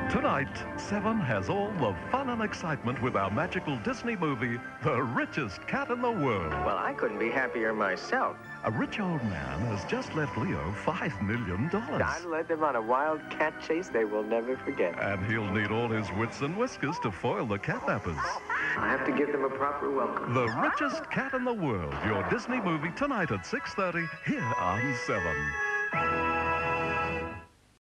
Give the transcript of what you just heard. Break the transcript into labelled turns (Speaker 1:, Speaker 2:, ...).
Speaker 1: Tonight, 7 has all the fun and excitement with our magical Disney movie, The Richest Cat in the World.
Speaker 2: Well, I couldn't be happier myself.
Speaker 1: A rich old man has just left Leo $5 million.
Speaker 2: I led them on a wild cat chase they will never forget.
Speaker 1: And he'll need all his wits and whiskers to foil the catnappers.
Speaker 2: I have to give them a proper welcome.
Speaker 1: The Richest Cat in the World, your Disney movie tonight at 6:30 here on 7.